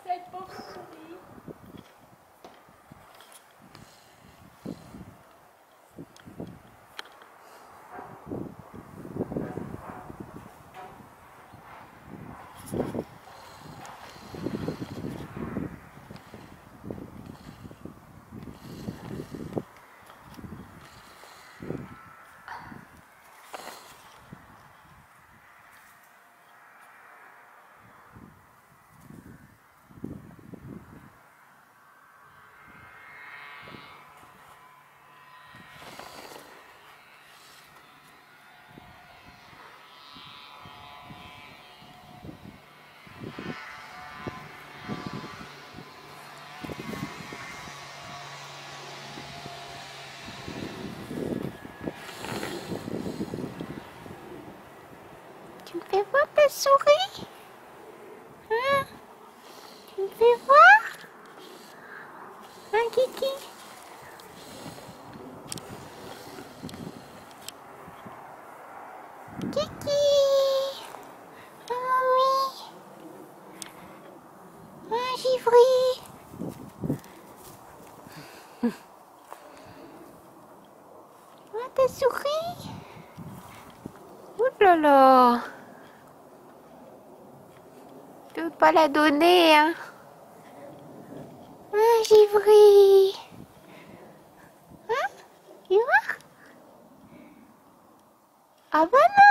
cette pauvre souris. Tu me fais voir ta souris? Hein? Tu me fais voir? Hein, Kiki? Kiki! Ah oui! Ah, Givry! Ah, ta souris? Ouh là là! Tu veux pas la donner, hein? Ah, Givry! Hein? Tu vois? Ah bah non!